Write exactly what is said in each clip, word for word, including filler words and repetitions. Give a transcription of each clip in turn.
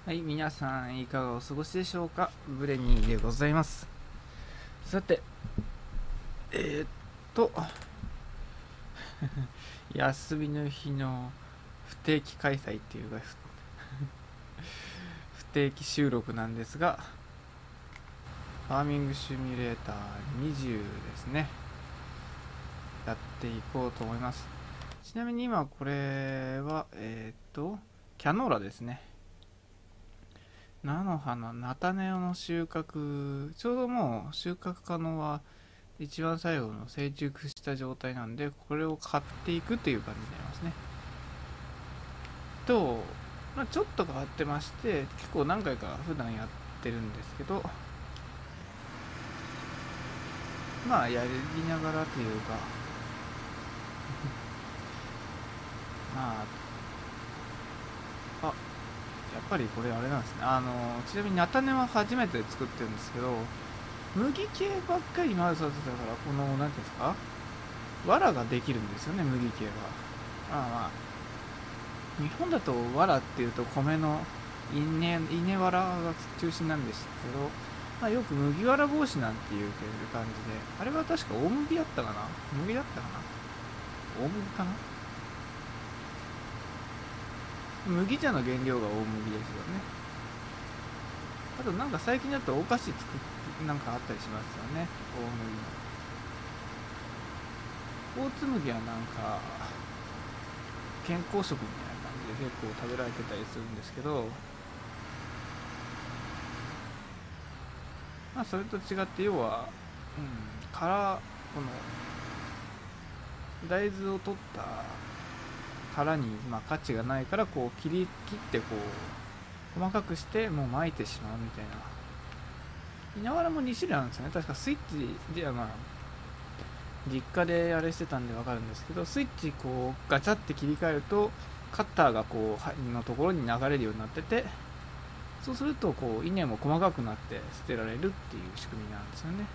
はい、皆さんいかがお過ごしでしょうか。ブレニーでございます。さて、えー、っと、休みの日の不定期開催っていうか、不定期収録なんですが、ファーミングシミュレーターにじゅうですね、やっていこうと思います。ちなみに今これは、えー、っと、キャノーラですね。菜の花、菜種の収穫、ちょうどもう収穫可能は一番最後の成熟した状態なんで、これを買っていくという感じになりますね。と、まあ、ちょっと変わってまして、結構何回か普段やってるんですけど、まあやりながらというか、まあ、あ、やっぱりこれあれなんですね。あの、ちなみに菜種は初めて作ってるんですけど、麦系ばっかり今まで育てたから、この、なんていうんですか、藁ができるんですよね、麦系が。まあまあ、日本だと藁っていうと米の稲稲藁が中心なんですけど、まあ、よく麦わら帽子なんていう感じで、あれは確か大麦だったかな、麦だったかな、大麦かな、麦茶の原料が大麦ですよね。あとなんか最近だとお菓子作ってなんかあったりしますよね、大麦の。大津麦はなんか健康食みたいな感じで結構食べられてたりするんですけど、まあそれと違って要は、うん、殻、この大豆を取った殻に、まあ、価値がないからこう切り切ってこう細かくしてもう巻いてしまうみたいな。稲わらもに種類あるんですよね、確か。スイッチではまあ実家であれしてたんで分かるんですけど、スイッチこうガチャって切り替えるとカッターがこうのところに流れるようになってて、そうするとこう稲も細かくなって捨てられるっていう仕組みなんですよね。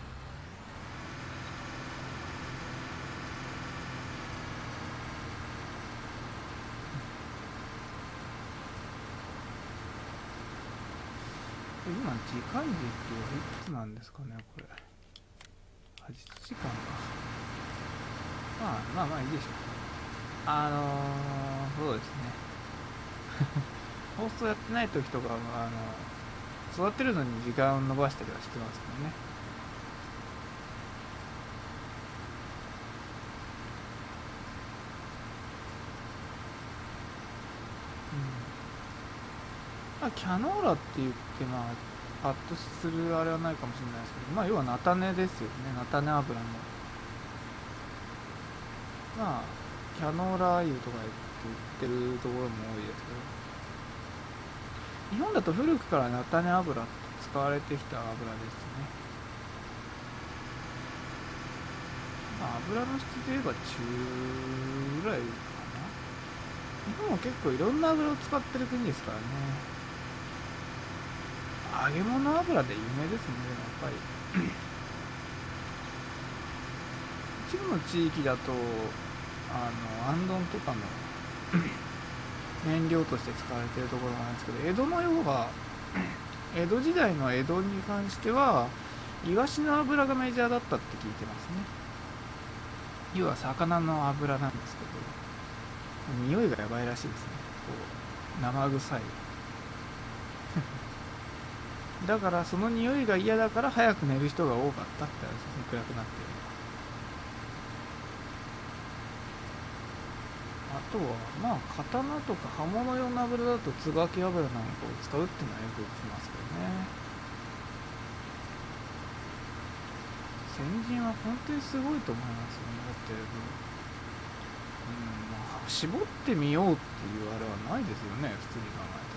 今時間軸はいくつなんですかね、これ。はちじかんか。まあまあまあいいでしょう。あのー、そうですね。放送やってない時とかは、あの育てるのに時間を延ばしたりはしてますけどね。うん。まあ、キャノーラって言って、まあ、パッとするあれはないかもしれないですけど、まあ、要は菜種ですよね。菜種油の。まあ、キャノーラ油とか言ってるところも多いですけど、日本だと古くから菜種油って使われてきた油ですね。まあ、油の質といえば中ぐらいかな。日本は結構いろんな油を使ってる国ですからね。揚げ物油で有名ですね、やっぱり。一部の地域だと、あの、アンドンとかの燃料として使われているところがあるんですけど、江戸の要は、江戸時代の江戸に関しては、イワシの油がメジャーだったって聞いてますね。要は魚の油なんですけど、匂いがやばいらしいですね。こう生臭い。だからその匂いが嫌だから早く寝る人が多かったって話ですね、暗くなってる。あとはまあ刀とか刃物用の油だと椿油なんかを使うっていうのはよく聞きますけどね。先人は本当にすごいと思いますよね。だって、うん、まあ、絞ってみようっていうあれはないですよね、普通に考え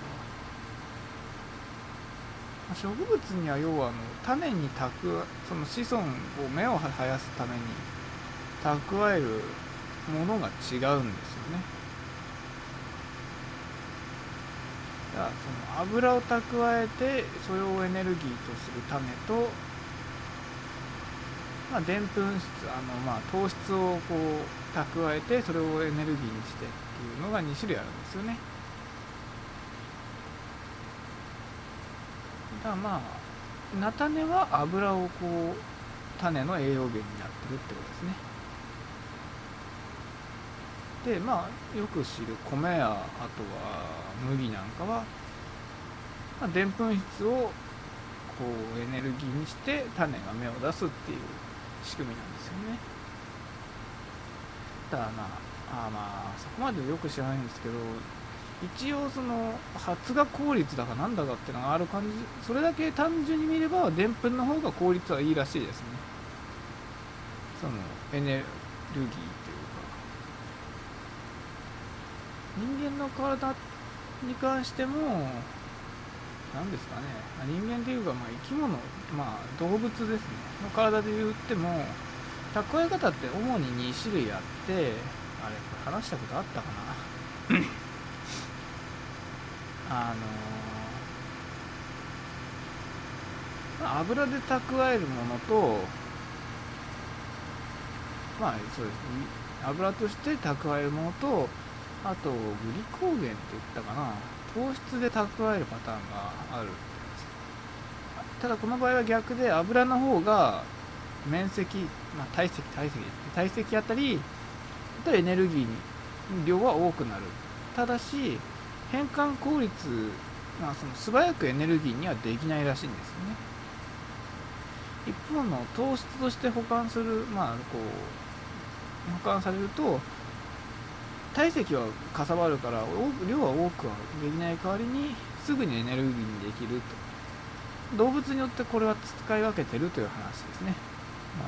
たら。まあ、植物には要はあの種に蓄その子孫を芽を生やすために蓄えるものが違うんですよね。だからその油を蓄えてそれをエネルギーとする種と、まあ、でんぷん質、あのまあ糖質をこう蓄えてそれをエネルギーにしてっていうのがに種類あるんですよね。 だからまあ菜種は油をこう種の栄養源になってるってことですね。でまあよく知る米やあとは麦なんかはでんぷん質をこうエネルギーにして種が芽を出すっていう仕組みなんですよね。ただまああまあそこまでよく知らないんですけど、一応その発芽効率だかなんだかっていうのがある感じ、それだけ単純に見ればでんぷんの方が効率はいいらしいですね。そのエネルギーというか、人間の体に関しても何ですかね、人間というかまあ生き物、まあ動物ですねの体で言っても蓄え方って主にに種類あって、あれこれ話したことあったかなあのー、油で蓄えるものと、まあそうですね、油として蓄えるものと、あとグリコーゲンって言ったかな、糖質で蓄えるパターンがある。ただこの場合は逆で、油の方が面積、まあ、体積体積体積あたりとエネルギー量は多くなる。ただし変換効率、まあ、その素早くエネルギーにはできないらしいんですよね。一方の糖質として保管する、まあこう保管されると体積はかさばるから量は多くはできない代わりにすぐにエネルギーにできると。動物によってこれは使い分けてるという話ですね。ま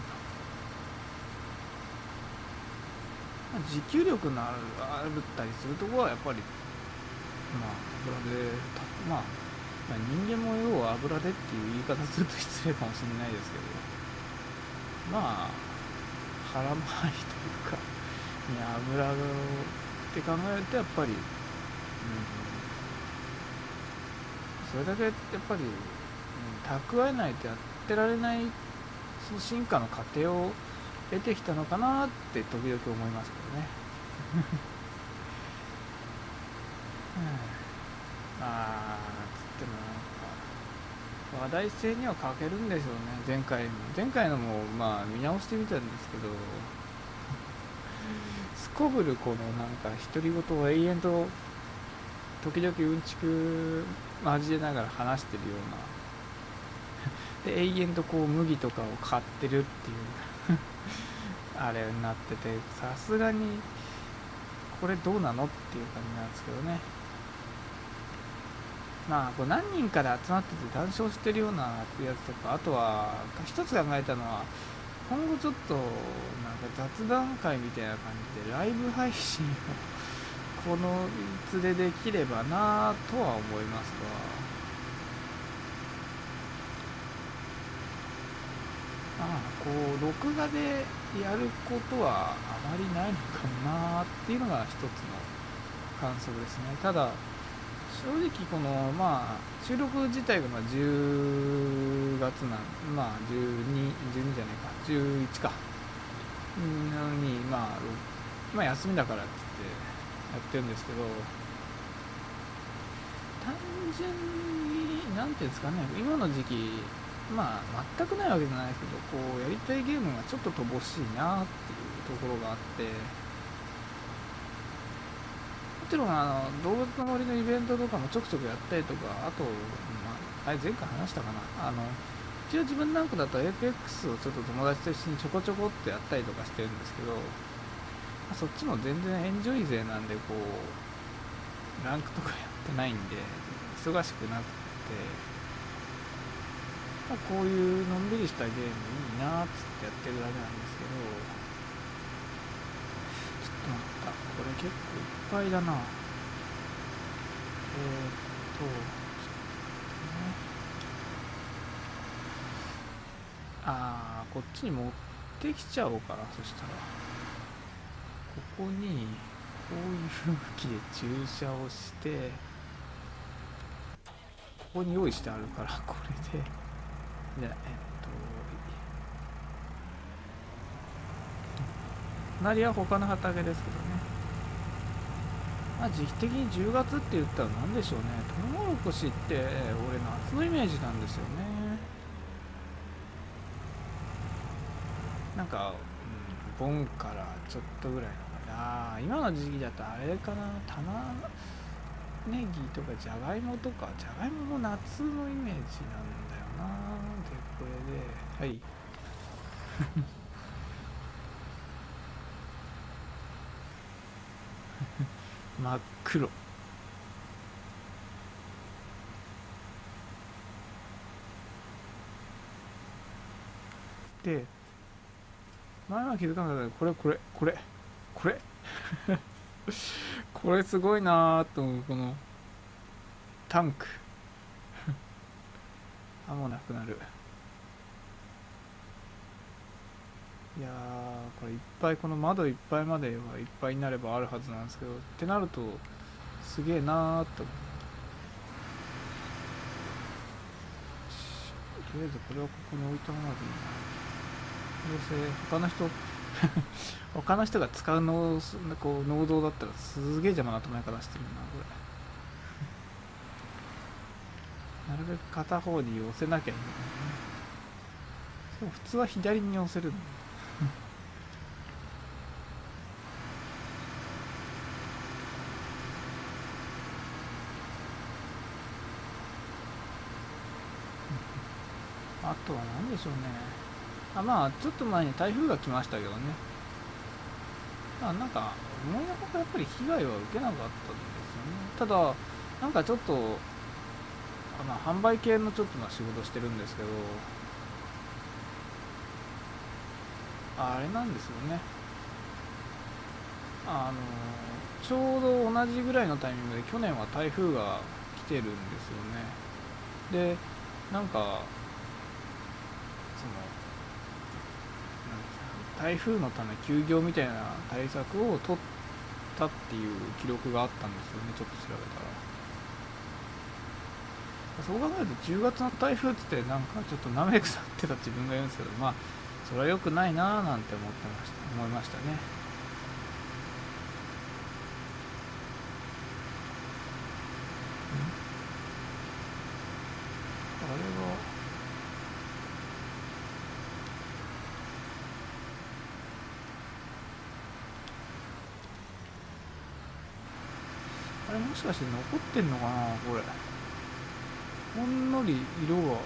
あ、持久力のあるあるったりするところはやっぱりまあ油で、まあ、まあ人間も要は油でっていう言い方すると失礼かもしれないですけど、まあ腹回りというかに油って考えるとやっぱり、うん、それだけやっぱり、うん、蓄えないとやってられないその進化の過程を得てきたのかなって時々思いますけどね。うん、まあつってもなんか話題性には欠けるんでしょうね。前回の前回のもまあ見直してみたんですけど、すこぶるこのなんか独り言を永遠と時々うんちく交えながら話してるようなで、永遠とこう麦とかを買ってるっていうあれになってて、さすがにこれどうなのっていう感じなんですけどね。まあこう何人かで集まってて談笑してるようなやつとか、あとは一つ考えたのは、今後ちょっとなんか雑談会みたいな感じでライブ配信をこのいつでできればなぁとは思いますが、まあこう録画でやることはあまりないのかなっていうのが一つの感想ですね。ただ正直このまあ収録自体がまあじゅうがつなん、まあじゅうに、じゅうにじゃないかじゅういちかなのに、まあ、まあ休みだからっつってやってるんですけど、単純になんていうんですかね、今の時期まあ全くないわけじゃないけど、こうやりたいゲームがちょっと乏しいなっていうところがあって、もちろんあの動物の森のイベントとかもちょくちょくやったりとか、あと、まあ、あれ前回話したかな、あの一応自分なんかだと エーペックス をちょっと友達と一緒にちょこちょこってやったりとかしてるんですけど、まあ、そっちも全然エンジョイ勢なんで、こうランクとかやってないんで忙しくなくて、まあ、こういうのんびりしたゲームいいなーっつってやってるだけなんですけど、ちょっと待った、これ結構いっぱいだな。えーっと、ちょっとね、あー、こっちに持ってきちゃおうかな。そしたら、ここに、こういう向きで駐車をして、ここに用意してあるから、これで、で、えっと、隣は他の畑ですけどね。 まあ時期的にじゅうがつって言ったら何でしょうね。トウモロコシって俺夏のイメージなんですよね。なんか、うん、盆からちょっとぐらいのかな。今の時期だとあれかな、玉ねぎとかじゃがいもとか、じゃがいもも夏のイメージなんだよな。でこれではい真っ黒で、前は気づかなかったけど、これこれこれこれこれすごいなーと思う。このタンクあ、もうなくなる。いやー、これいっぱい、この窓いっぱいまではいっぱいになればあるはずなんですけど、ってなるとすげえなーと。とりあえずこれはここに置いたままでいいな。どうせ他の人他の人が使うのこう農道だったらすげえ邪魔な止め方してるなこれ。なるべく片方に寄せなきゃいいんだよね。でも普通は左に寄せるんだ。あとは何でしょうね。あ、まあちょっと前に台風が来ましたけどね。あ、なんか思いのほかやっぱり被害は受けなかったんですよね。ただなんかちょっとあの販売系のちょっとまあ仕事してるんですけど、あれなんですよね。あのちょうど同じぐらいのタイミングで去年は台風が来てるんですよね。でなんかその台風のため休業みたいな対策を取ったっていう記録があったんですよね。ちょっと調べたらそう考えるとじゅうがつの台風ってなんかちょっと舐め腐ってた自分がいるんですけど、まあそれは良くないなーなんて思ってました思いましたね。あれはあれもしかして残ってんのかなこれ。ほんのり色が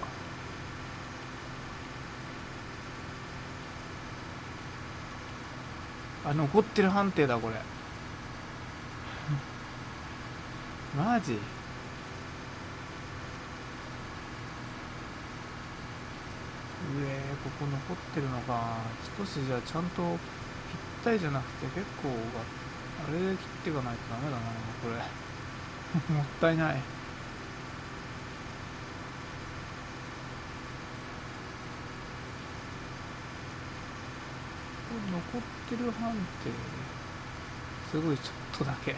あ残ってる判定だこれマジ。上ここ残ってるのか。少しじゃあちゃんとぴったりじゃなくて結構があれで切っていかないとダメだなこれもったいない。残ってる判定すごいちょっとだけ。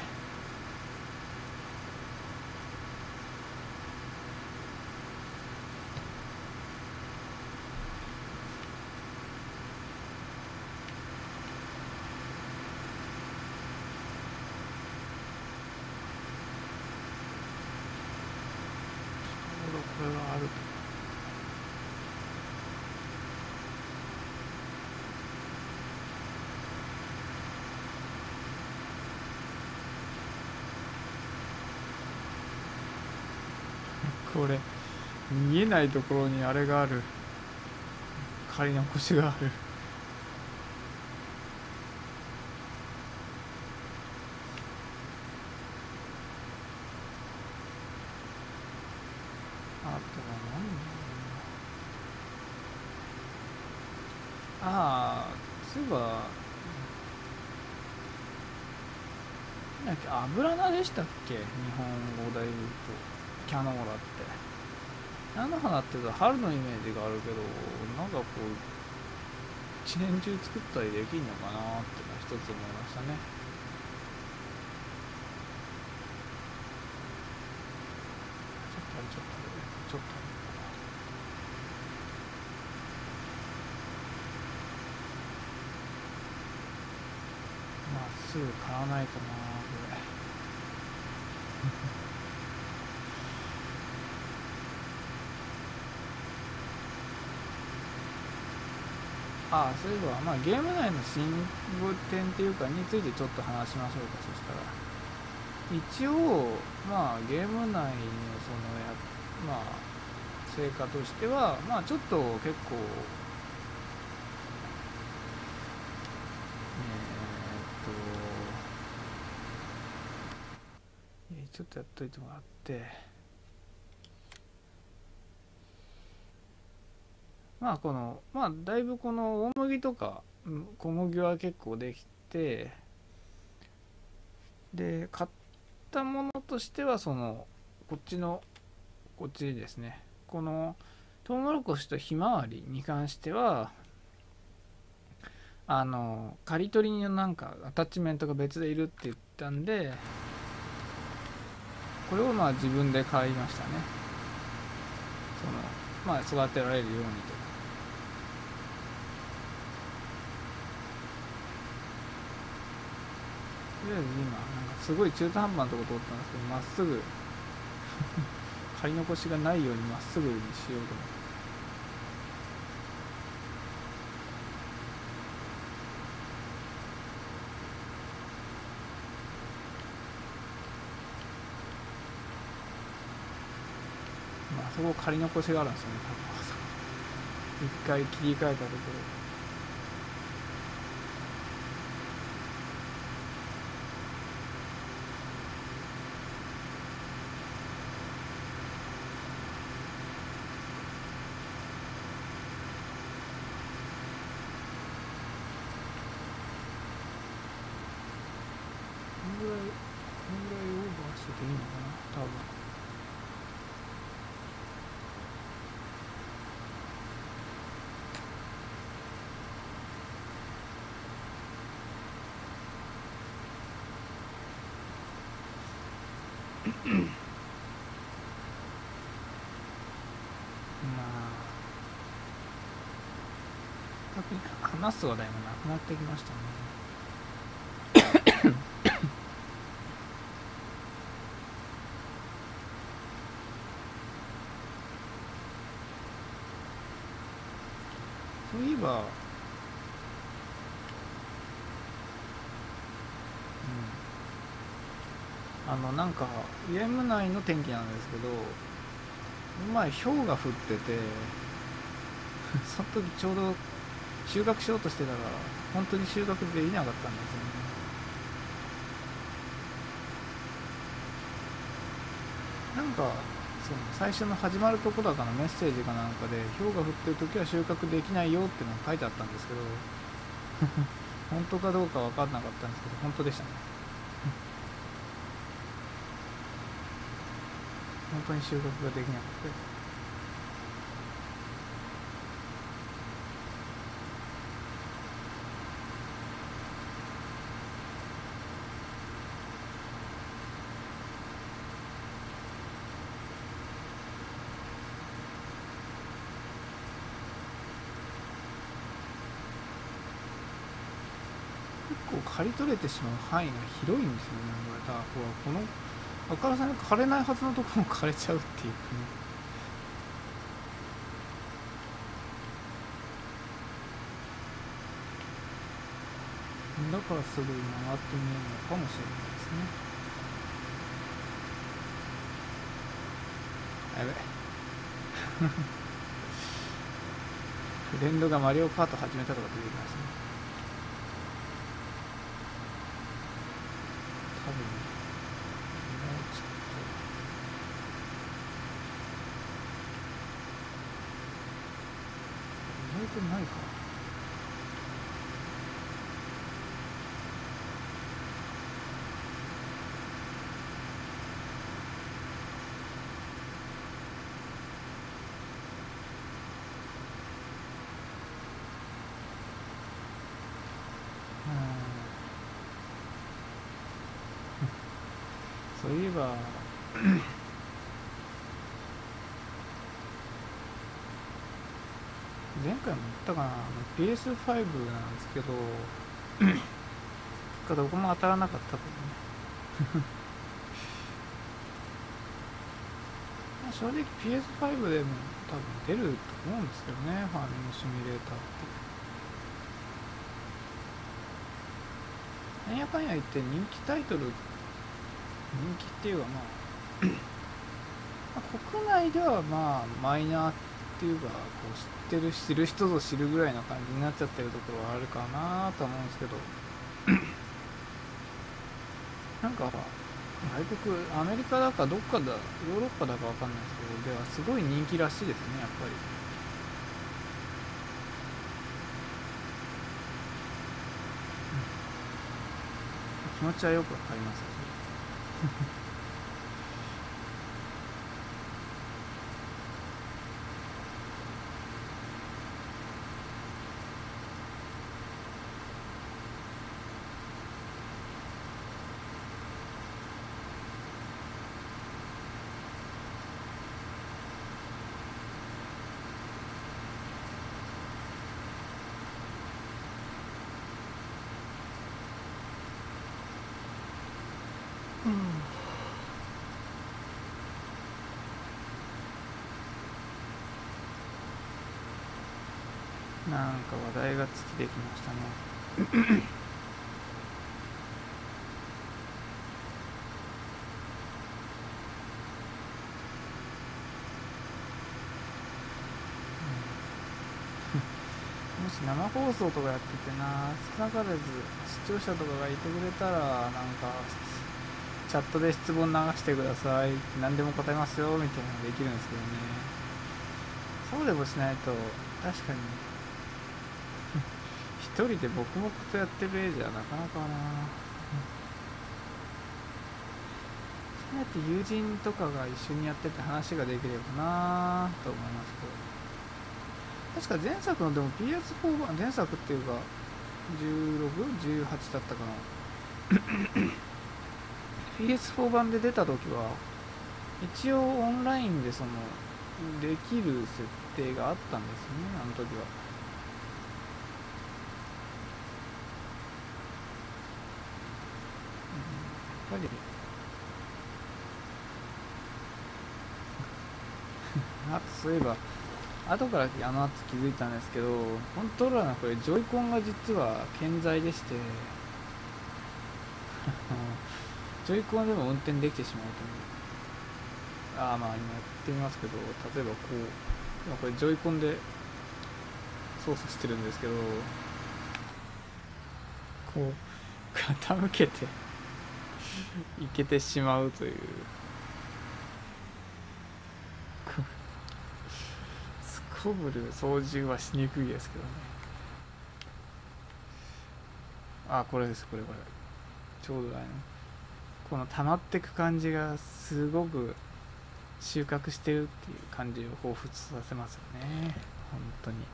これがあるとこれ見えないところにあれがある。仮の腰がある。あとは何ああそういえばなんだっけ油菜でしたっけ日本語で言うとキャノーラって菜の花って言うと春のイメージがあるけどなんかこう一年中作ったりできんのかなってのは一つ思いましたね。ちょっとあれちょっとあれちょっとあれまあすぐ買わないとなこれ。 ああ、そういえば、まあ、ゲーム内の進展っていうかについてちょっと話しましょうか。そしたら一応、まあ、ゲーム内のそのや、まあ、成果としては、まあ、ちょっと結構、えー、っと、ちょっとやっといてもらって、まあ、この、まあ、だいぶこの大麦とか小麦は結構できて、で、買ったものとしては、その、こっちの、こっちですね。この、トウモロコシとひまわりに関しては、あの刈り取りのなんかアタッチメントが別でいるって言ったんで、これをまあ自分で買いましたね。そのまあ育てられるようにと。とりあえず今なんかすごい中途半端なとこ通ったんですけど、まっすぐ刈り残しがないようにまっすぐにしようと思って。まあそこ刈り残しがあるんですよね、多分。一回切り替えたところ。このぐらい、このぐらいオーバーしてていいのかな、多分。まあ特に話す話題もなくなってきましたね。そういえば、うん、あのなんかゲーム内の天気なんですけど、この前氷が降っててその時ちょうど収穫しようとしてたら本当に収穫できなかったんですよね。なんかその最初の始まるとこだかのメッセージかなんかで、氷が降ってる時は収穫できないよってのが書いてあったんですけど本当かどうか分かんなかったんですけど、本当でしたね。本当に収穫ができなくて。結構刈り取れてしまう範囲が広いんですよね。これだこのあからさまに枯れないはずのところも枯れちゃうっていう、だからすぐに回ってみようのかもしれないですね。やべフレンドがマリオカート始めたとか出てきますね。多分もうちょっと意外とないか。そういえば前回も言ったかな、ピーエスファイブ なんですけどかどこも当たらなかったとね正直 ピーエスファイブ でも多分出ると思うんですけどね、ファーミングシミュレーターって。なんやかんや言って人気タイトル、人気っていうかまあまあ国内ではまあマイナーっていうか、こう知ってる知る人ぞ知るぐらいな感じになっちゃってるところはあるかなと思うんですけどなんか外国、アメリカだかどっかだ、ヨーロッパだかわかんないですけど、ではすごい人気らしいですね、やっぱり。気持ちはよくわかりますし。なんか話題が尽きてきましたね。もし生放送とかやっててな、少なからず視聴者とかがいてくれたら、なんかチャットで質問流してください、何でも答えますよみたいなのできるんですけどね。そうでもしないと確かに一人で黙々とやってる絵じゃなかなかな。そうやって友人とかが一緒にやってて話ができればなと思いますけど、確か前作のでも ピーエスフォー 版、前作っていうかじゅうろく、じゅうはちだったかなピーエスフォー 版で出た時は一応オンラインでそのできる設定があったんですね、あの時は。やっぱりあとそういえば後からあの後気づいたんですけど、コントローラーのこれジョイコンが実は健在でしてジョイコンでも運転できてしまうという。ああ、まあ今やってみますけど、例えばこう今これジョイコンで操作してるんですけど、こう傾けていけてしまうという。すこぶる操縦はしにくいですけどね。あ、これです、これこれちょうどあのこの溜まってく感じがすごく収穫してるっていう感じを彷彿させますよね、本当に。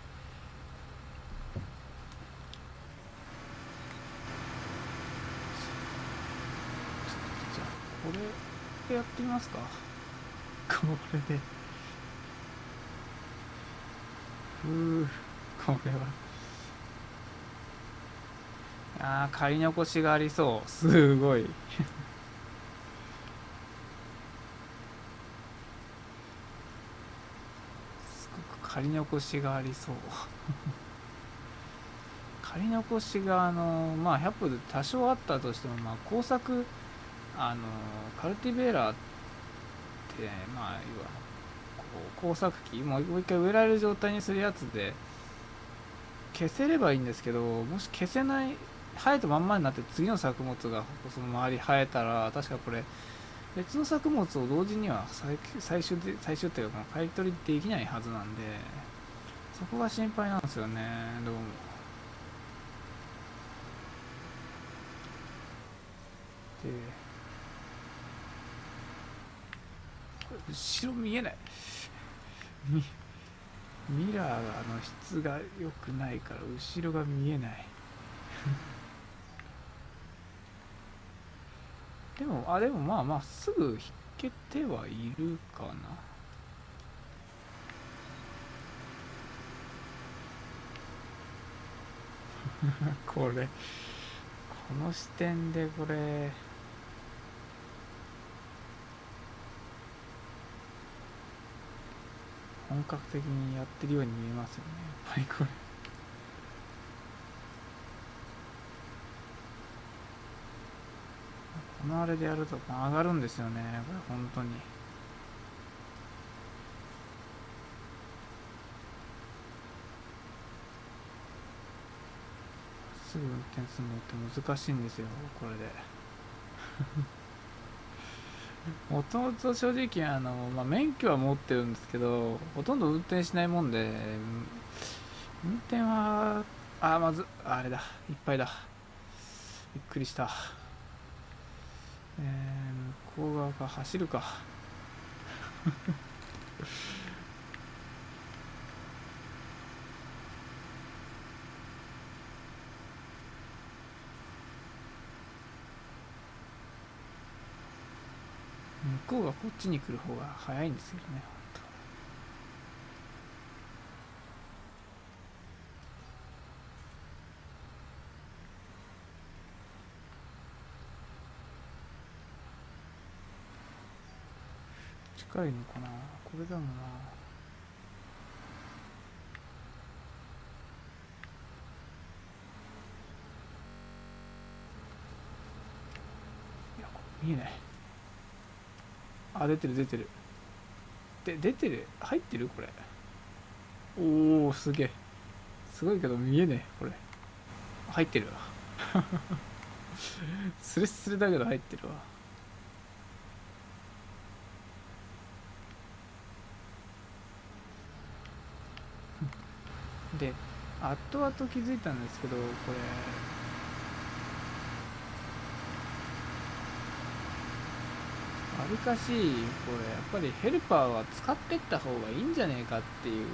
じゃあこれでやってみますか。これでふう、これはあー、借り残しがありそう、すごいすごく借り残しがありそう借り残しがあのまあひゃっぽで多少あったとしても、まあ工作、あのカルティベーラーって、まあ要はこう工作機もう一回植えられる状態にするやつで消せればいいんですけど、もし消せない、生えたまんまになって次の作物がその周り生えたら、確かこれ別の作物を同時には最最終で最終っていうか買い取りできないはずなんで、そこが心配なんですよね、どうも。で後ろ見えない、ミミラーがあの質が良くないから後ろが見えないでもあでもまあまあすぐ引けてはいるかなこれこの視点でこれ本格的にやってるように見えますよね、やっぱりこれ。このあれでやると上がるんですよね、これ本当に。すぐ運転するのって難しいんですよ、これで。もともと正直あの、まあ、免許は持ってるんですけど、ほとんど運転しないもんで、運転は、あ、まず、あれだ、いっぱいだ。びっくりした。えー、向こう側が走るか。向こうがこっちに来る方が早いんですけどね。近いのかな、これだもんな。いや、これ見えない。あ、出てる出てる。で、出てる、入ってるこれ。おお、すげえ。すごいけど見えねえ、これ。入ってるわ。スレスレだけど入ってるわ。で、後々気づいたんですけど、これ、わりかし、これ、やっぱりヘルパーは使ってった方がいいんじゃねえかっていう。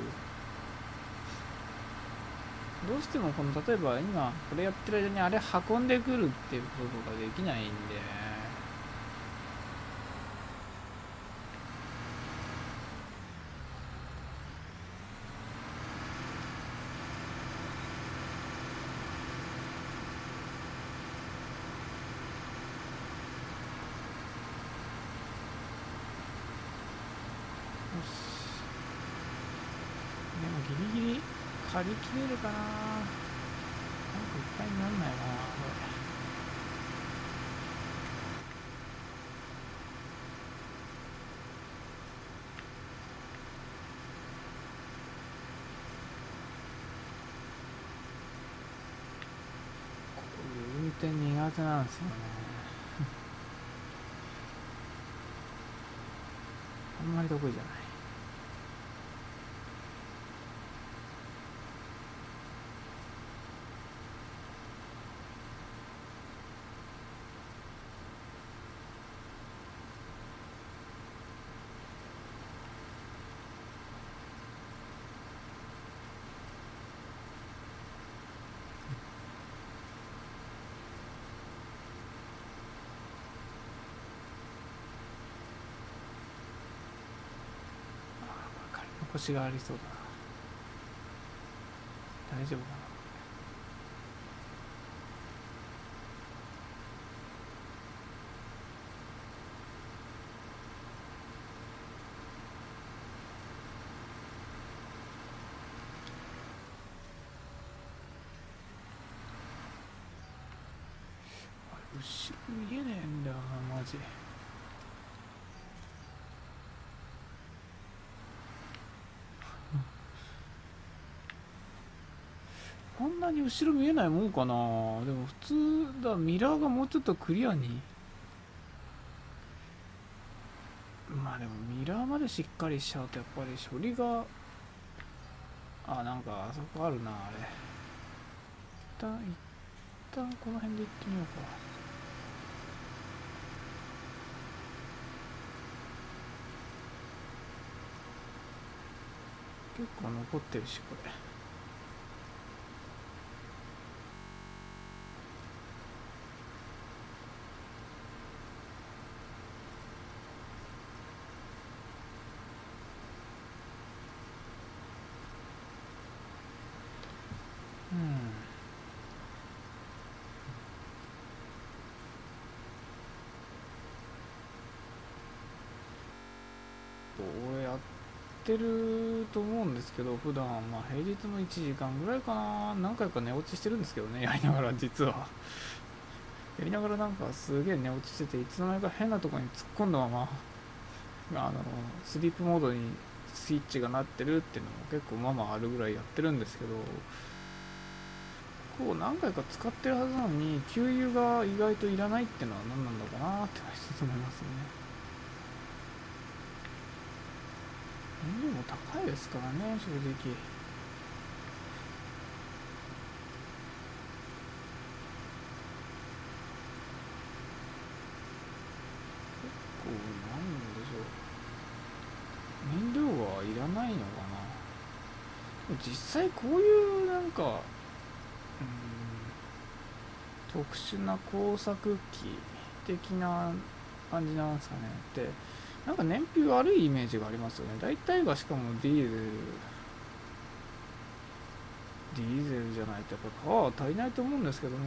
どうしてもこの、例えば今、これやってる間にあれ運んでくるっていうことができないんで、よし。でもギリギリ借り切れるかな。なんかいっぱいになんないかな、これ。こういう運転苦手なんですよね。あんまり得意じゃない。借り残しがありそうだな。大丈夫かな。後ろ見えねえんだよな、マジ。こんなに後ろ見えないもんかな。でも普通だ、ミラーがもうちょっとクリアに。まあでもミラーまでしっかりしちゃうとやっぱり処理が、あ、なんかあそこあるな、あれ。一旦一旦この辺で行ってみようか。結構残ってるし、これ。うん。どうやっってると思うんですけど、普段まあ平日もいちじかんぐらいかな、何回か寝落ちしてるんですけどね、やりながら。実はやりながらなんかすげえ寝落ちしてて、いつの間にか変なところに突っ込んだままあのスリープモードにスイッチがなってるっていうのも結構まあまああるぐらいやってるんですけど、こう何回か使ってるはずなのに給油が意外といらないっていうのは何なんだかなって一つ思いますよね。燃料も高いですからね、正直。結構なんでしょう、燃料はいらないのかな。実際こういうなんか、うん、特殊な工作機的な感じなんですかねって、なんか燃費悪いイメージがありますよね。大体がしかもディーゼルディーゼルじゃないとやっぱパワー足りないと思うんですけどね。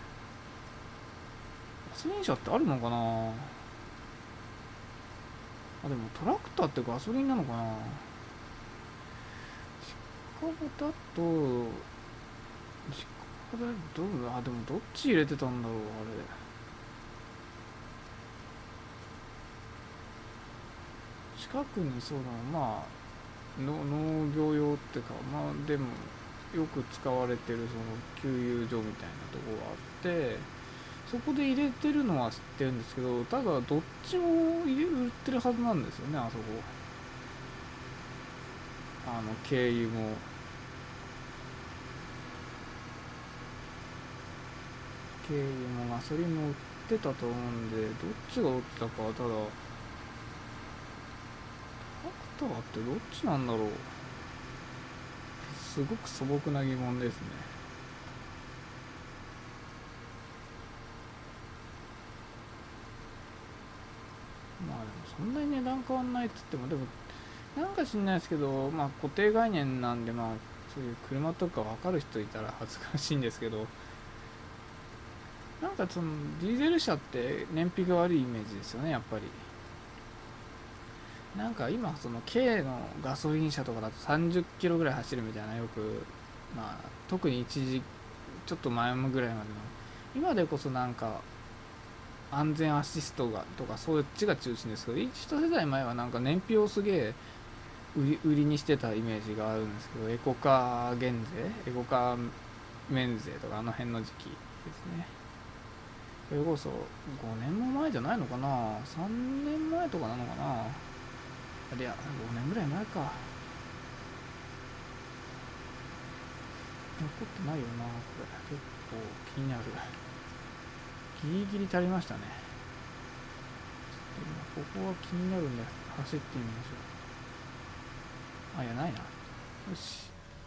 ガソリン車ってあるのかなあ。でもトラクターってガソリンなのかな。実家だと実家だとどうあでもどっち入れてたんだろうあれ。近くにそうだな、まあの農業用っていうか、まあでもよく使われてるその給油所みたいなとこがあって、そこで入れてるのは知ってるんですけど、ただどっちも入れ売ってるはずなんですよね、あそこ。あの軽油も軽油もガソリンも売ってたと思うんで、どっちがどっちだかはただ、トラクターってどっちなんだろう、すごく素朴な疑問ですね。まあでもそんなに値段変わんないっつっても、でもなんか知んないですけど、まあ固定概念なんで、まあそういう車とか分かる人いたら恥ずかしいんですけど、なんかそのディーゼル車って燃費が悪いイメージですよね、やっぱり。なんか今その軽のガソリン車とかだとさんじゅっキロぐらい走るみたいな、よくまあ特に一時ちょっと前ぐらいまでの、今でこそなんか安全アシストがとかそっちが中心ですけど、一世代前はなんか燃費をすげえ売り売りにしてたイメージがあるんですけど、エコカー減税、エコカー免税とかあの辺の時期ですね。それこそごねんも前じゃないのかな、さんねんまえとかなのかな。いやごねんぐらい前か。残ってないよなこれ。結構気になる。ギリギリ足りましたね。今ここは気になるんで走ってみましょう。あ、いやないな。よし。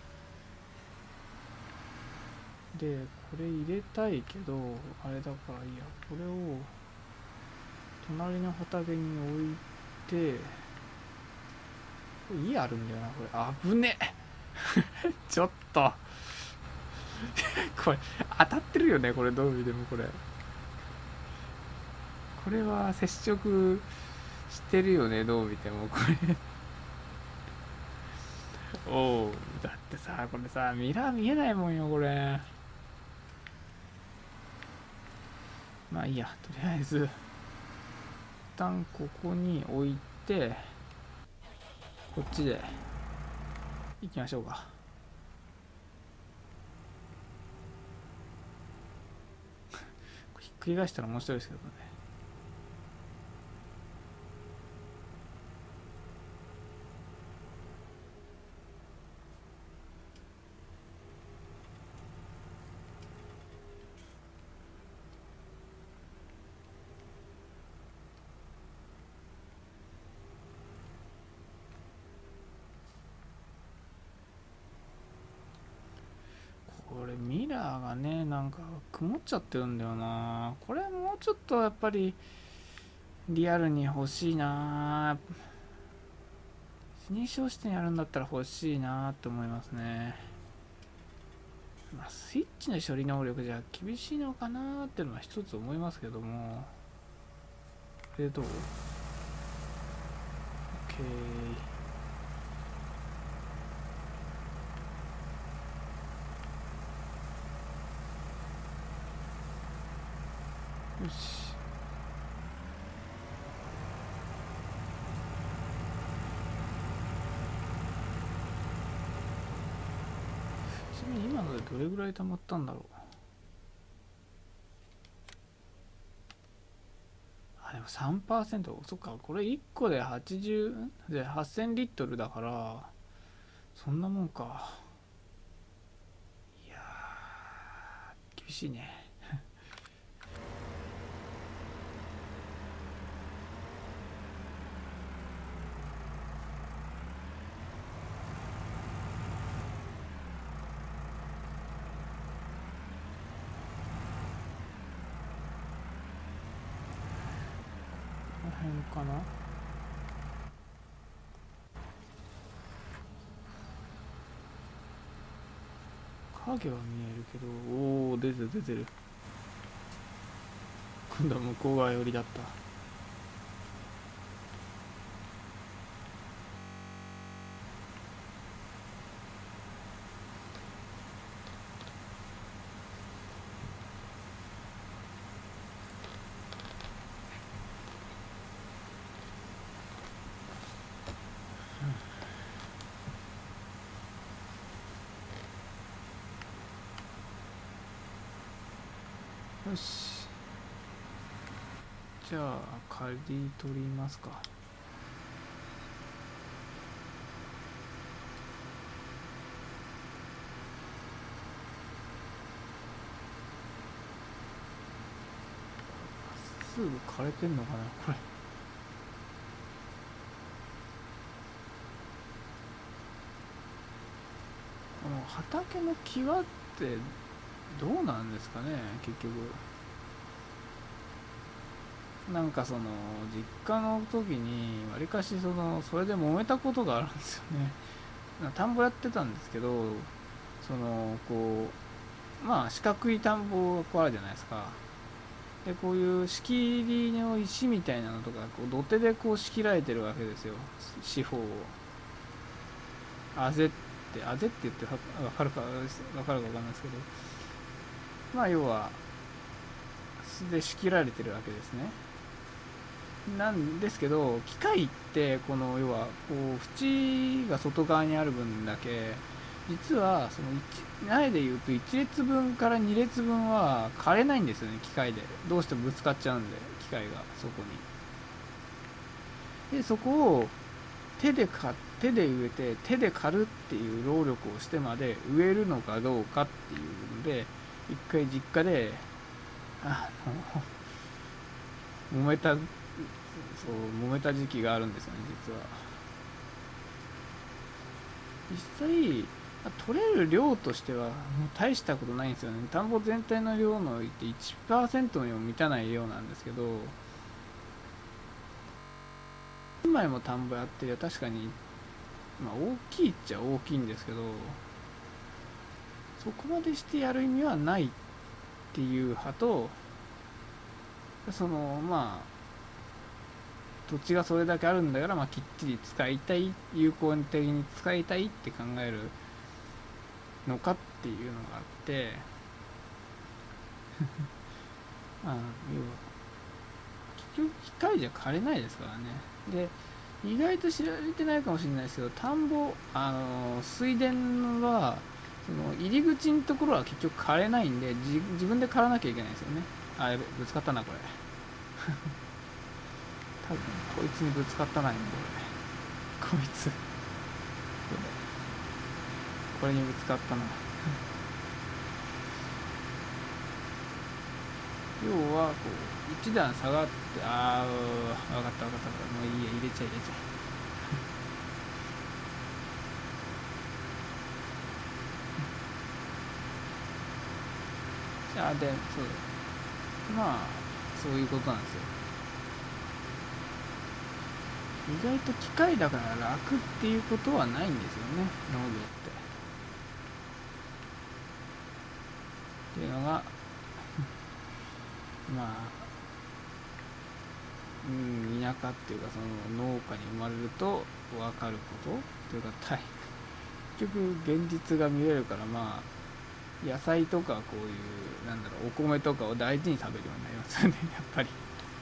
でこれ入れたいけどあれだからいいや、これを隣の畑に置いて、これ家あるんだよなこれ。あぶねちょっとこれ当たってるよねこれ、どう見てもこれこれは接触してるよね、どう見てもこれおう、だってさこれさミラー見えないもんよこれ。まあいいや、とりあえず一旦ここに置いて、こっちで行きましょうか。ひっくり返したら面白いですけどね。これミラーがねなんか曇っちゃってるんだよな。これもうちょっとやっぱりリアルに欲しいな。認証してやるんだったら欲しいなって思いますね。まあ、スイッチの処理能力じゃ厳しいのかなっていうのは一つ思いますけども。えどう ?OK。 よし。ちなみに今のでどれぐらい溜まったんだろう。あ、でも さんパーセント。そっか、これいっこではちじゅうではっせんリットルだからそんなもんか。いやー厳しいね。この辺かな。影は見えるけど、おお出てる出てる。今度は向こう側寄りだった。よし、じゃあ刈り取りますか。すぐ枯れてんのかなこれ。この畑の際ってどうなんですかね結局。なんかその実家の時にわりかしそのそれで揉めたことがあるんですよね。田んぼやってたんですけど、そのこうまあ四角い田んぼがこうあるじゃないですか。でこういう仕切りの石みたいなのとかこう土手でこう仕切られてるわけですよ、四方を。あぜってあぜって言ってわかるかわかるかわかんないですけど、まあ要は素で仕切られてるわけですね。なんですけど機械ってこの要はこう縁が外側にある分だけ実はその苗でいうといち列分からに列分は枯れないんですよね。機械でどうしてもぶつかっちゃうんで機械がそこに。でそこを手でか手で植えて手で刈るっていう労力をしてまで植えるのかどうかっていうので一回実家であの揉めたそう揉めた時期があるんですよね実は。実際取れる量としてはもう大したことないんですよね。田んぼ全体の量のいって いちパーセント にも満たない量なんですけど、今も田んぼやってりゃ確かに、まあ、大きいっちゃ大きいんですけどそこまでしてやる意味はないっていう派と、そのまあ土地がそれだけあるんだから、まあ、きっちり使いたい有効的に使いたいって考えるのかっていうのがあってまあ要は結局機械じゃ枯れないですからね。で意外と知られてないかもしれないですけど田んぼあの水田はその入り口のところは結局枯れないんで自自分で刈らなきゃいけないんですよね。あやべぶつかったなこれ多分こいつにぶつかったな今これこいつこれにぶつかったな要はこう一段下がってああ分かった分かった分かったもういいや入れちゃえ入れちゃえじゃあでそうまあそういうことなんですよ。意外と機械だから楽っていうことはないんですよね農業ってっていうのがまあうん田舎っていうかその農家に生まれると分かることというか大結局現実が見れるからまあ野菜とかこういうなんだろうお米とかを大事に食べるようになりまですよねやっぱり。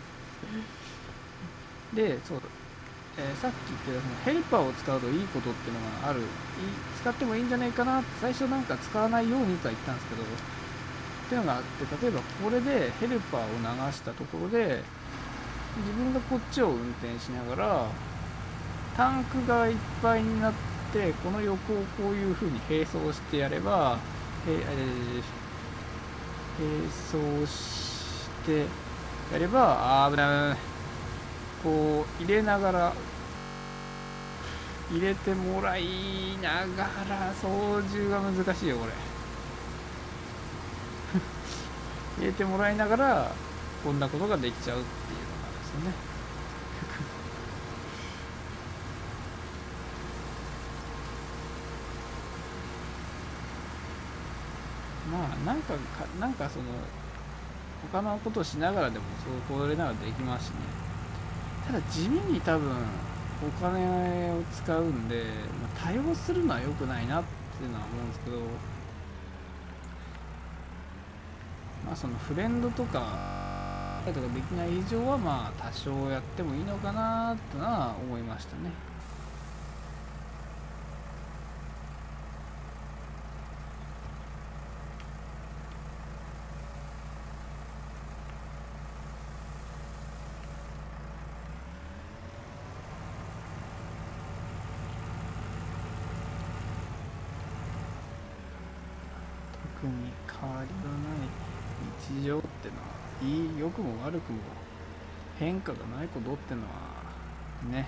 でそう、えーさっき言ったそのヘルパーを使うといいことっていうのがある、い使ってもいいんじゃないかなって最初なんか使わないようにとは言ったんですけど、っていうのがあって、例えばこれでヘルパーを流したところで自分がこっちを運転しながらタンクがいっぱいになって、この横をこういう風に並走してやれば、えー、並走してやれば、あー危ない、こう入れながら入れてもらいながら操縦が難しいよこれ入れてもらいながらこんなことができちゃうっていうのがですよねまあなんかかなんかその他のことをしながらでもそうこれならできますしね。ただ地味に多分お金を使うんで、まあ、多用するのは良くないなっていうのは思うんですけど、まあそのフレンドとかとかできない以上はまあ多少やってもいいのかなってのは思いましたね。特に変わりはない日常ってのはいい良くも悪くも変化がないことってのはね。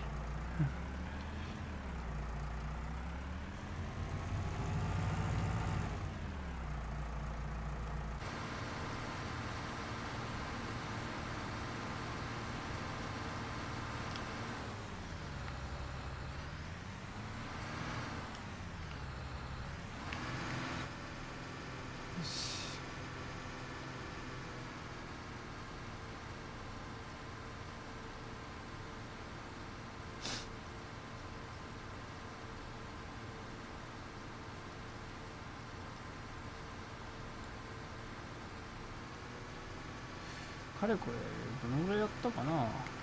よし、かれこれどのぐらいやったかな。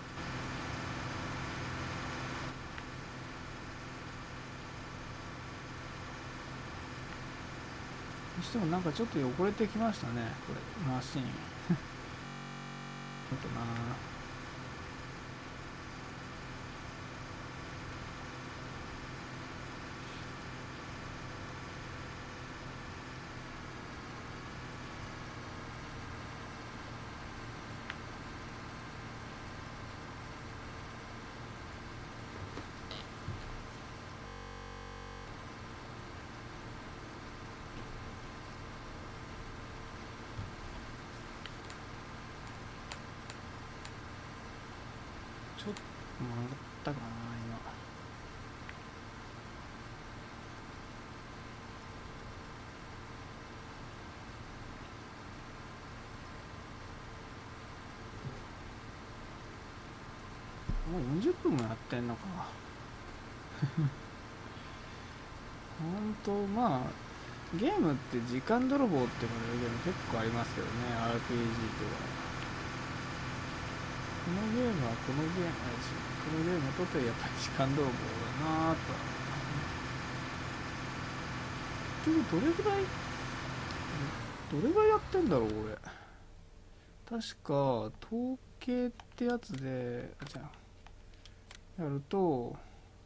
にしてもなんかちょっと汚れてきましたねこれマシンちょっとな。ちょっと曲がったかな今。もうよんじゅっぷんもやってんのか本当まあゲームって時間泥棒って言われるゲーム結構ありますけどね。 アールピージー とかこのゲームはこのゲームあしこのゲームとってやっぱり時間泥棒だなぁと。結局どれぐらいどれぐらいやってんだろう俺。確か統計ってやつでじゃあやると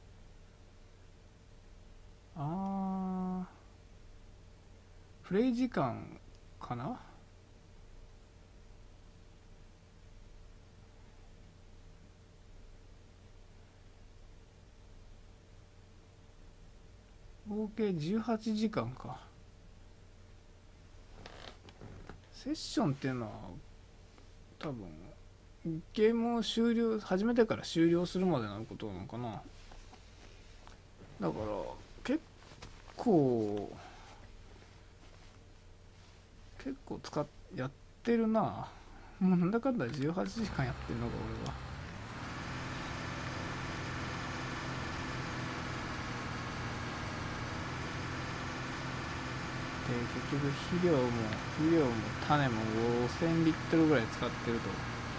あープレイ時間かな。合計じゅうはちじかんか。セッションっていうのは多分ゲームを終了始めてから終了するまでのことなのかな。だから結構結構使っやってるな。もうなんだかんだじゅうはちじかんやってるのか俺は。 結局肥料も肥料も種もごせんリットルぐらい使ってると。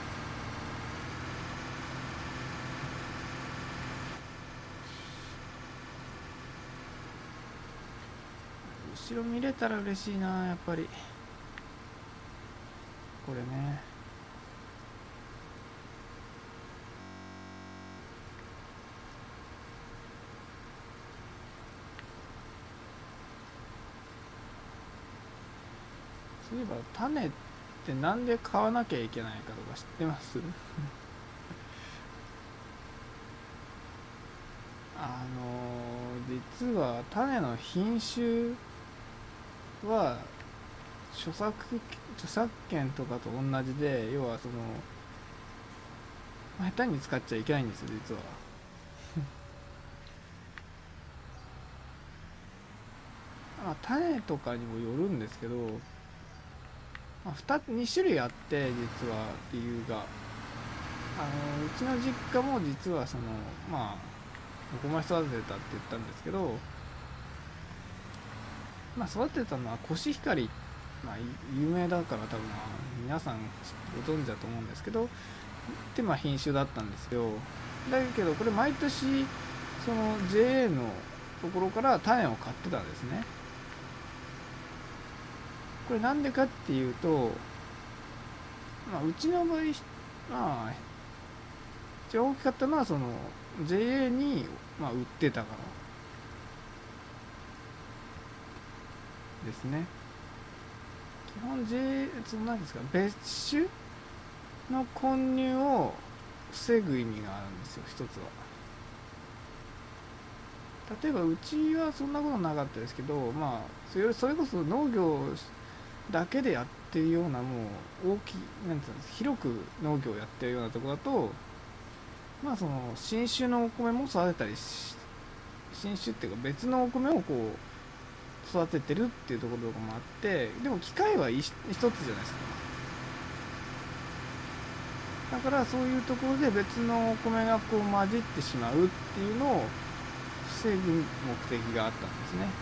後ろ見れたら嬉しいな、やっぱりこれね。そういえば種ってなんで買わなきゃいけないかとか知ってますあのー、実は種の品種は著作著作権とかと同じで、要はその下手に使っちゃいけないんですよ実はまあ種とかにもよるんですけど、まあ、に種類あって実は理由が、あのうちの実家も実はそのまあお米育てたって言ったんですけど、まあ育てたのはコシヒカリ、まあ有名だから多分皆さんご存知だと思うんですけど、ってまあ品種だったんですよ。だけどこれ毎年その ジェーエー のところから種を買ってたんですね。これなんでかっていうと、まあ、うちの場合、まあ、一番大きかったのはその ジェーエー に、まあ、売ってたからですね。基本 ジェーエー、その何ですか、別種の混入を防ぐ意味があるんですよ、一つは。例えばうちはそんなことなかったですけど、まあそれそれこそ農業だけでやってるような、もう大きいなんていうんですか、広く農業をやってるようなところだと、まあその新種のお米も育てたりし、新種っていうか別のお米をこう育ててるっていうところとかもあって、でも機械は一つじゃないですか。だからそういうところで別のお米がこう混じってしまうっていうのを防ぐ目的があったんですね。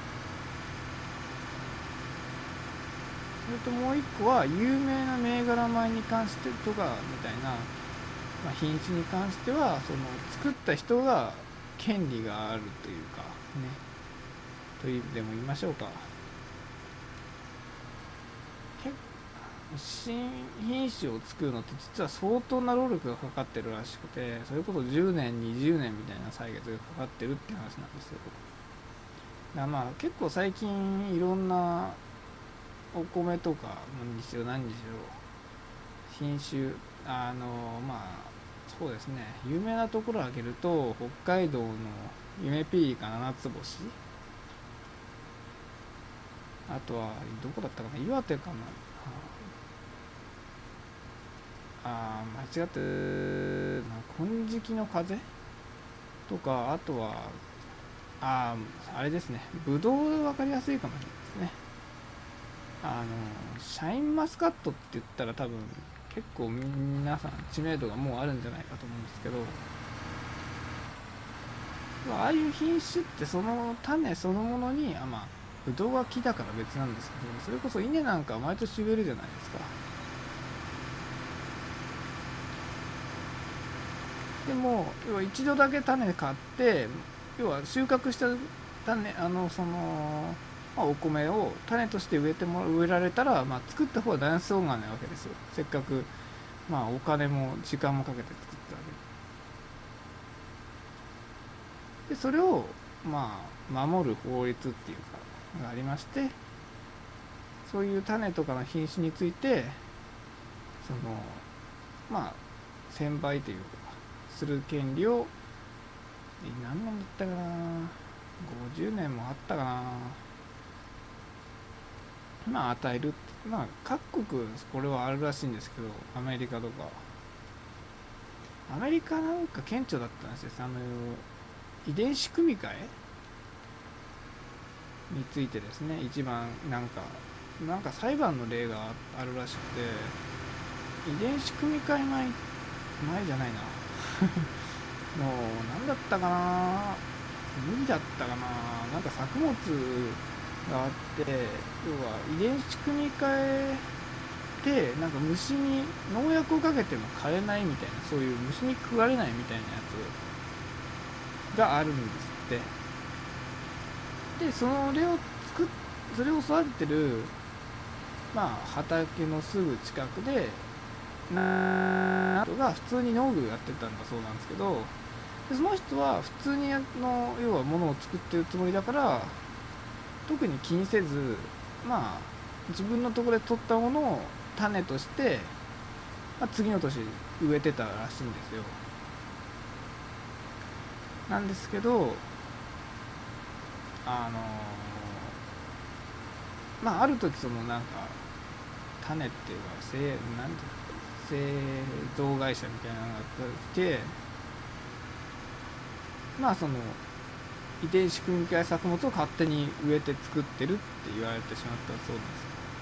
それともう一個は有名な銘柄米に関してとかみたいな、まあ、品種に関してはその作った人が権利があるというかね、という意味でも言いましょうか。新品種を作るのって実は相当な労力がかかってるらしくて、それこそじゅうねんにじゅうねんみたいな歳月がかかってるっていう話なんですよ。だからまあ結構最近いろんなお米とかにしろ何にしろ品種、あのまあそうですね、有名なところを挙げると北海道の夢ピーカ七つ星、あとはどこだったかな、岩手かな、あー間違ってる、金色の風とか、あとはああれですね、ぶどう分かりやすいかもしれないですね。あのシャインマスカットって言ったら多分結構皆さん知名度がもうあるんじゃないかと思うんですけど、ああいう品種ってその種そのものに、あまあぶどうは木だから別なんですけど、それこそ稲なんか毎年植えるじゃないですか。でも要は一度だけ種買って、要は収穫した種、あのその、まあ、お米を種として植えても植えられたら、まあ、作った方は大損害ないわけですよ。せっかく、まあ、お金も時間もかけて作ったわけで、それを、まあ、守る法律っていうかがありまして、そういう種とかの品種についてそのまあ専売というかする権利を、何年だったかな、ごじゅうねんもあったかな、まあ与えるって、まあ各国これはあるらしいんですけど、アメリカとかアメリカなんか顕著だったんですよ。あの遺伝子組み換えについてですね、一番なんかなんか裁判の例があるらしくて、遺伝子組み換え前前じゃないなもう何だったかな、無理だったかな、なんか作物があって、要は遺伝子組み換えでなんか虫に農薬をかけても枯れないみたいな、そういう虫に食われないみたいなやつがあるんですって。でそれを作っそれを育ててる、まあ、畑のすぐ近くでな人が普通に農業やってたんだそうなんですけど、でその人は普通にの要は物を作ってるつもりだから特に気にせず、まあ自分のところで取ったものを種として、まあ、次の年植えてたらしいんですよ。なんですけど、あのー、まあある時そのなんか種っていうか製なんていうか製造会社みたいなのが来て、まあその遺伝子組み換え作物を勝手に植えて作ってるって言われてしまったそうなん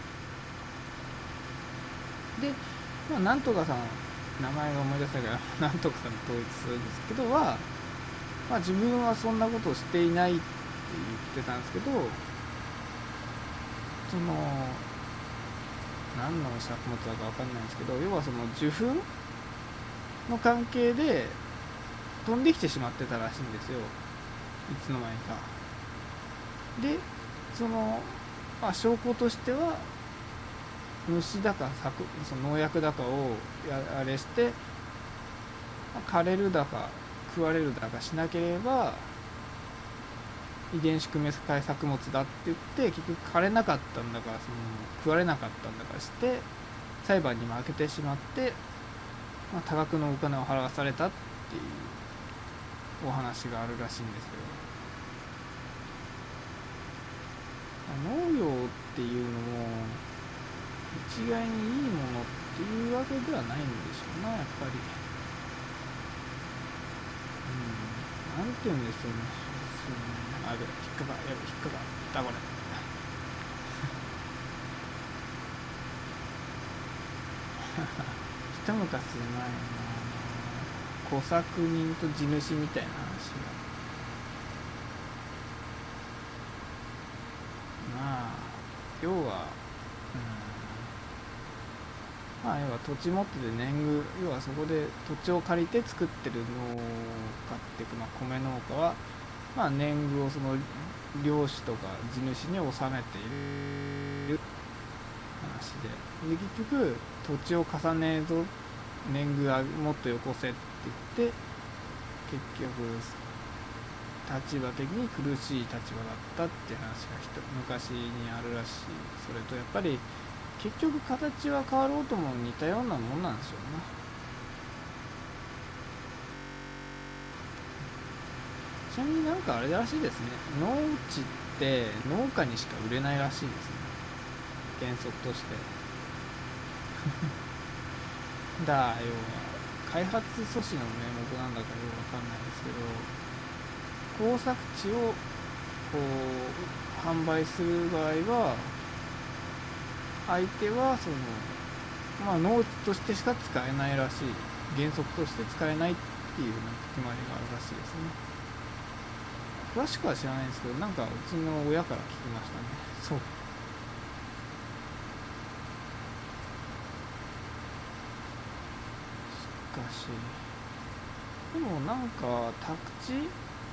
です。で、まあ、なんとかさん、名前が思い出せないからなんとかさん統一するんですけどは、まあ、自分はそんなことをしていないって言ってたんですけど、その何の作物だか分かんないんですけど、要はその受粉の関係で飛んできてしまってたらしいんですよ、いつの間にか。でその、まあ、証拠としては虫だかその農薬だかをやあれして、まあ、枯れるだか食われるだかしなければ遺伝子組み換え作物だって言って結局枯れなかったんだからその食われなかったんだからして裁判に負けてしまって、まあ、多額のお金を払わされたっていうお話があるらしいんですよ。農業っていうのも一概にいいものっていうわけではないんでしょうな、やっぱり。うん、なんて言うんでしょうね。あれ、引っかか、やべ、引っかかったこれ。一昔前の工作人と地主みたいな話が、まあ要は、うん、まあ要は土地持ってて年貢、要はそこで土地を借りて作ってる農家っていうか、まあ、米農家は、まあ、年貢をその領主とか地主に納めている話で、で結局土地を重ねると年貢はもっとよこせって言って結局立場的に苦しい立場だったっていう話が昔にあるらしい。それとやっぱり結局形は変わろうとも似たようなもんなんでしょうな。ちなみになんかあれらしいですね、農地って農家にしか売れないらしいですね、原則としてだ、要は開発阻止の名目なんだかよくわかんないですけど、工作地をこう販売する場合は相手はその、まあ、農地としてしか使えないらしい、原則として使えないっていうなんか決まりがあるらしいですね。詳しくは知らないんですけど、なんかうちの親から聞きましたね。そう。しかしでもなんか宅地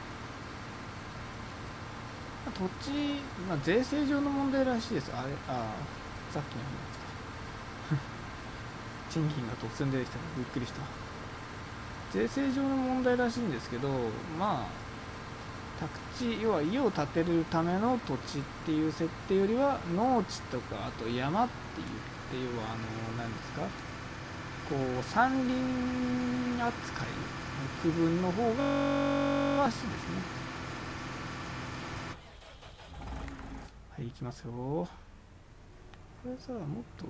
土地、まあ、税制上の問題らしいです。あれ、ああ、さっきのやつか。賃金が突然出てきたからびっくりした。税制上の問題らしいんですけど、まあ、宅地、要は家を建てるための土地っていう設定よりは、農地とか、あと山って言って、要は、あの、何ですか、こう、山林扱いの区分の方が、らしいですね。はい、行きますよ。これさ、もっと、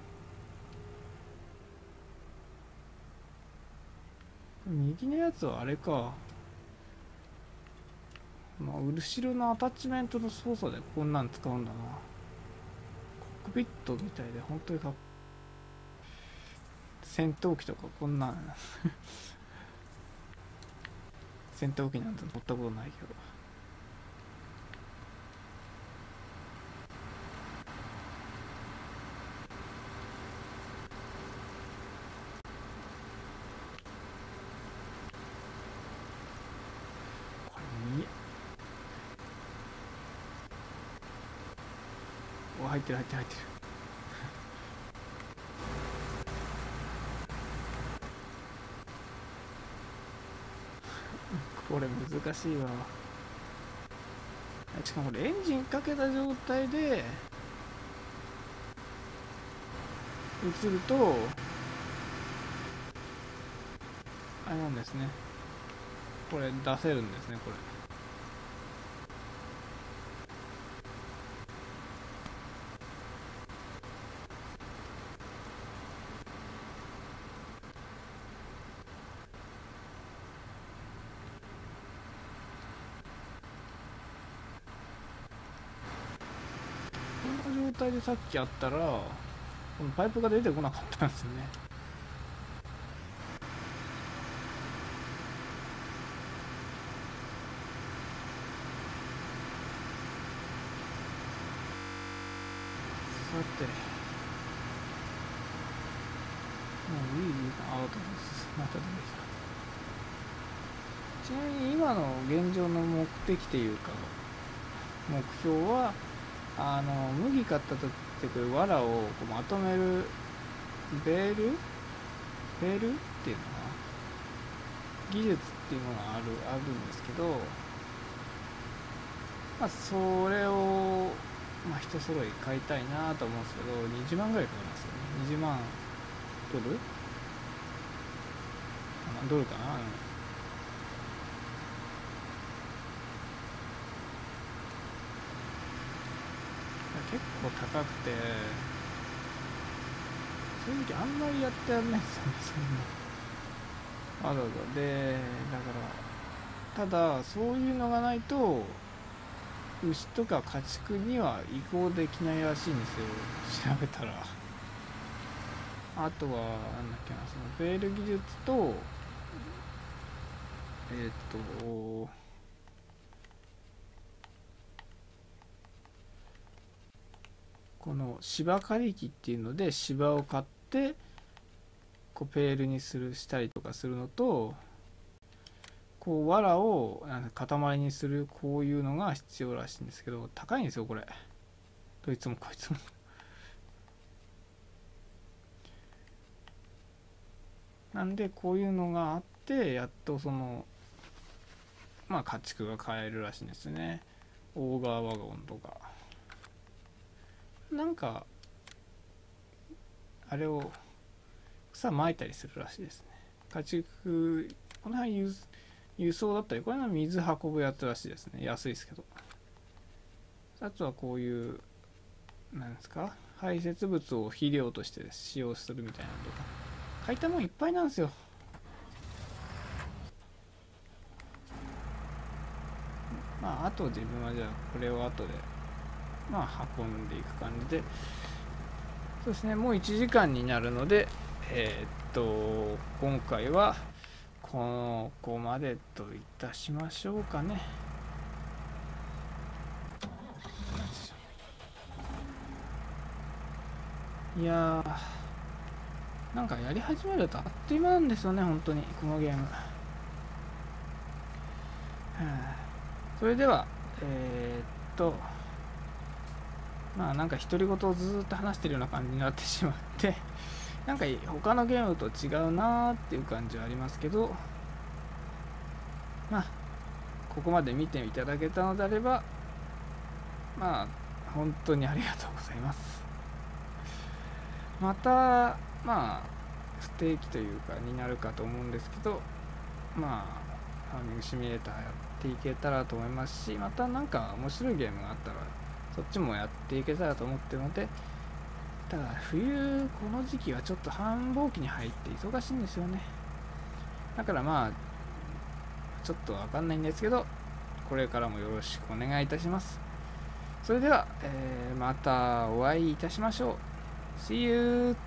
右のやつはあれか。まあ、後ろのアタッチメントの操作でこんなん使うんだな。コックピットみたいで本当にかっ戦闘機とかこんなん戦闘機なんて乗ったことないけど。 入ってる入ってる入ってる。これ難しいわ。しかもこれエンジンかけた状態で映るとあれなんですね、これ出せるんですね。これこんな状態でさっきやったらこのパイプが出てこなかったんですよね。さて、もういいかな。アウトです。また出てきた。ちなみに今の現状の目的というか目標は、あの麦買った時ってくる藁をこうまとめるベールベールっていうのかな、技術っていうのがあるあるんですけど、まあそれをまあ一揃い買いたいなと思うんですけど、にじゅうまんぐらいかかりますよね。にじゅうまんドルドルかな、うん、結構高くて、正直あんまりやってやんないですよね、そんな。わざわざで、だからただそういうのがないと牛とか家畜には移行できないらしいんですよ、調べたら。あとはなんだっけな、そのベール技術とえっ、とこの芝刈り機っていうので芝を買ってこうペールにするしたりとかするのと、こう藁を塊にするこういうのが必要らしいんですけど、高いんですよこれ、どいつもこいつも。なんでこういうのがあってやっとそのまあ家畜が買えるらしいんですね。オーガーワゴンとかなんかあれを草撒いたりするらしいですね。家畜この辺輸輸送だったり、これは水運ぶやつらしいですね。安いですけど。あとはこういうなんですか、排泄物を肥料として使用するみたいなのとか買いたもんいっぱいなんですよ。まああと自分はじゃあこれを後でまあ運んでいく感じで、そうですね、もういちじかんになるので、えー、っと今回はここまでといたしましょうかね。いやーなんかやり始めるとあっという間なんですよね、本当にこのゲーム。はあ、それではえー、っとまあなんか独り言をずっと話してるような感じになってしまってなんか他のゲームと違うなーっていう感じはありますけど、まあここまで見ていただけたのであればまあ本当にありがとうございます。またまあ不定期というかになるかと思うんですけど、まあファーミングシミュレーターやっていけたらと思いますし、またなんか面白いゲームがあったらそっちもやっていけたらと思ってるので、ただ冬この時期はちょっと繁忙期に入って忙しいんですよね。だからまあちょっとわかんないんですけど、これからもよろしくお願いいたします。それでは、えー、またお会いいたしましょう。See you!